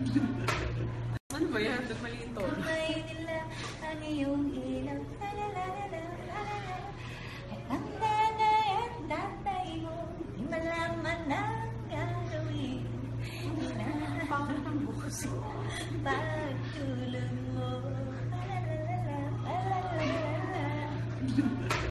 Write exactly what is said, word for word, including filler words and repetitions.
Ano ba yan? Mali yung tono. Kamay nila ang iyong ilaw. At ang nanay at tatay mo, di malaman ang gagawin. Pangat ang bukas. Pagtulog mo.